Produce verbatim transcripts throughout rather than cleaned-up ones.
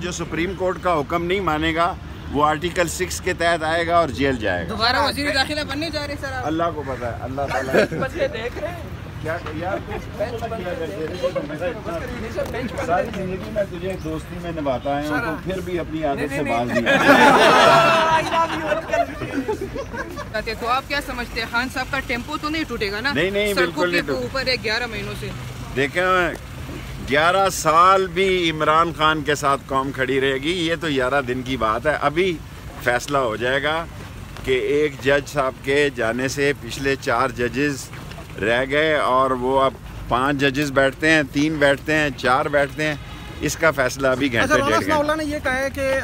جو supreme court کا حکم نہیں مانے گا وہ آرٹیکل سکس کے تحت آئے گا اور جیل جائے گا. دوبارہ وزیر داخلہ بننے جا رہے سر آپ؟ اللہ کو پتہ ہے, اللہ تعالیٰ دیکھ رہے ہیں کیا یار ساری زندگی میں تجھے دوستی میں نبھاتا ہے تو پھر بھی اپنی عادت سے باز نہیں. تو آپ کیا سمجھتے ہیں خان صاحب کا ٹیمپو تو نہیں ٹوٹے گا نا؟ نہیں نہیں بالکل نہیں. اوپر ہے گیارہ مہینوں سے دیکھیں گیارہ سال بھی عمران خان کے ساتھ قوم کھڑی رہے گی, یہ تو گیارہ دن کی بات ہے. ابھی فیصلہ ہو جائے گا کہ ایک جج صاحب کے جانے سے پچھلے چار ججز رہ گئے اور وہ اب پانچ ججز بیٹھتے ہیں, تین بیٹھتے ہیں, چار بیٹھتے ہیں. اس کا فیصلہ ابھی گھنٹے ڈیڑھ گھنٹے. اللہ نے یہ کہا ہے کہ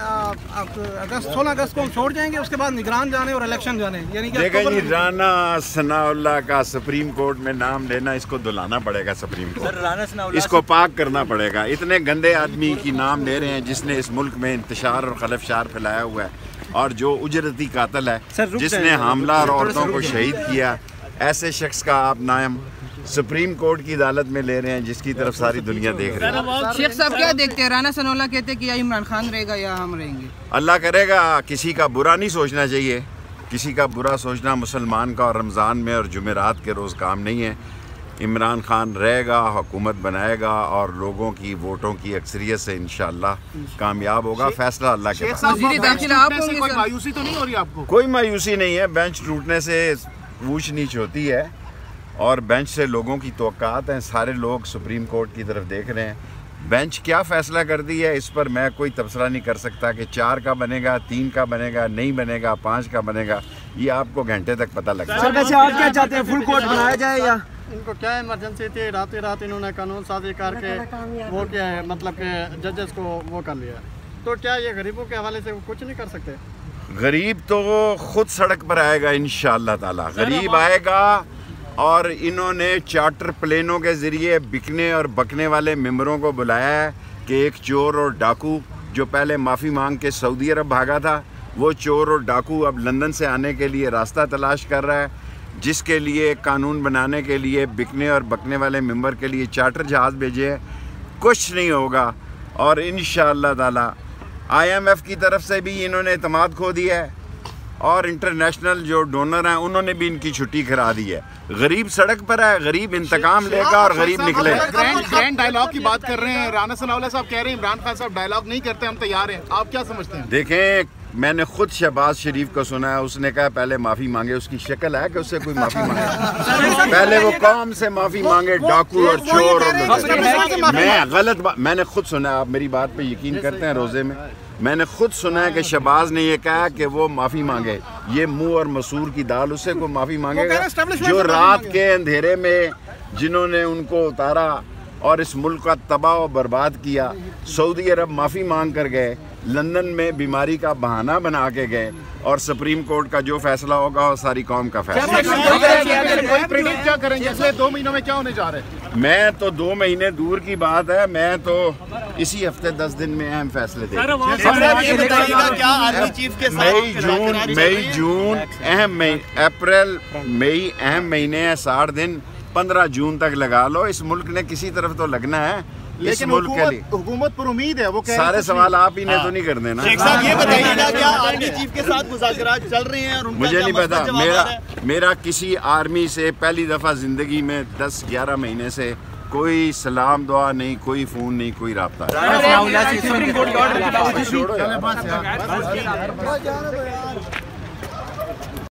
اگست سولہ اگست کو ہم چھوڑ جائیں گے, اس کے بعد نگران جانے اور الیکشن جانے. یعنی کہ دیکھیں جی رانا ثناء اللہ کا سپریم کورٹ میں نام لینا, اس کو دلانا پڑے گا سپریم کورٹ, اس کو پاک کرنا پڑے گا. اتنے گندے آدمی کی نام لے رہے ہیں جس نے اس ملک میں انتشار اور خلفشار پھیلایا ہوا ہے, اور جو اجرتی قاتل ہے جس نے حاملہ اور عورتوں کو شہید کیا, ایسے شخص کا آپ نام سپریم کورٹ کی عدالت میں لے رہے ہیں جس کی طرف ساری دنیا دیکھ رہی ہے. شیخ صاحب کیا دیکھتے ہیں؟ رانا ثناء اللہ کہتے ہیں کہ یا عمران خان رہے گا یا ہم رہیں گے. اللہ کرے گا, کسی کا برا نہیں سوچنا چاہیے. کسی کا برا سوچنا مسلمان کا اور رمضان میں اور جمعرات کے روز کام نہیں ہے. عمران خان رہے گا, حکومت بنائے گا اور لوگوں کی ووٹوں کی اکثریت سے انشاءاللہ کامیاب ہوگا. فیصلہ اللہ کے پاس. کوئی مایوسی تو نہیں ہو رہی آپ کو؟ کوئی مایوسی نہیں ہے. بینچ ٹوٹنے سے اونچ نیچ ہوتی ہے اور بینچ سے لوگوں کی توقعات ہیں. سارے لوگ سپریم کورٹ کی طرف دیکھ رہے ہیں. بینچ کیا فیصلہ کر دی ہے اس پر میں کوئی تبصرہ نہیں کر سکتا کہ چار کا بنے گا, تین کا بنے گا, نہیں بنے گا, پانچ کا بنے گا. یہ آپ کو گھنٹے تک پتہ لگ سر ویسے آپ کیا چاہتے ہیں, فل کورٹ بنایا جائے یا ان کو کیا ایمرجنسی تھی, رات رات انہوں نے قانون سازی کر کے وہ کیا ہے, مطلب کہ ججز کو وہ کر لیا, تو کیا یہ غریبوں کے حوالے سے کچھ نہیں کر سکتے؟ غریب تو خود سڑک پر آئے گا انشاءاللہ تعالی. غریب آئے گا اور انہوں نے چارٹر پلینوں کے ذریعے بکنے اور بکنے والے ممبروں کو بلایا ہے کہ ایک چور اور ڈاکو جو پہلے معافی مانگ کے سعودی عرب بھاگا تھا, وہ چور اور ڈاکو اب لندن سے آنے کے لیے راستہ تلاش کر رہا ہے, جس کے لیے قانون بنانے کے لیے بکنے اور بکنے والے ممبر کے لیے چارٹر جہاز بھیجے ہیں. کچھ نہیں ہوگا اور انشاءاللہ تعالی آئی ایم ایف کی طرف سے بھی انہوں نے اعتماد کھو دیا ہے اور انٹرنیشنل جو ڈونر ہیں انہوں نے بھی ان کی چھٹی کرا دی ہے. غریب سڑک پر ہے, غریب انتقام لے گا اور غریب نکلے. گرینڈ ڈائلاگ کی بات کر رہے ہیں, رانا ثناء اللہ صاحب کہہ رہے ہیں عمران خان صاحب ڈائلاگ نہیں کرتے, ہم تیار ہیں. آپ کیا سمجھتے ہیں؟ دیکھیں میں نے خود شہباز شریف کو سنا ہے, اس نے کہا پہلے معافی مانگے. اس کی شکل ہے کہ اس سے کوئی معافی مانگے؟ پہلے وہ قوم سے معافی مانگے, ڈاکو اور چور. میں غلط میں نے خود سنا ہے, آپ میری بات پہ یقین کرتے ہیں روزے میں میں نے خود سنا ہے کہ شہباز نے یہ کہا کہ وہ معافی مانگے. یہ منہ اور مسور کی دال, اس سے کوئی معافی مانگے گا جو رات کے اندھیرے میں جنہوں نے ان کو اتارا اور اس ملک کا تباہ و برباد کیا. سعودی عرب معافی مانگ کر گئے, لندن میں بیماری کا بہانہ بنا کے گئے, اور سپریم کورٹ کا جو فیصلہ ہوگا وہ ساری قوم کا فیصلہ. کیا کریں گے اگلے دو مہینوں میں, کیا ہونے جا رہے ہیں؟ میں تو دو مہینے دور کی بات ہے, میں تو اسی ہفتے دس دن میں اہم فیصلے دے گا. مئی جون مئی جون اہم اپریل مئی اہم مہینے ہیں, ساٹھ دن. پندرہ جون تک لگا لو. اس ملک نے کسی طرف تو لگنا ہے. اس ملک کے لیے حکومت پر امید ہے, وہ سارے سوال آپ ہی نے تو نہیں کر دینا. شیخ صاحب یہ بتائیے گا کیا آرمی چیف کے ساتھ مذاکرات چل رہے ہیں؟ مجھے نہیں پتا, میرا میرا کسی آرمی سے پہلی دفعہ زندگی میں دس گیارہ مہینے سے کوئی سلام دعا نہیں, کوئی فون نہیں, کوئی رابطہ.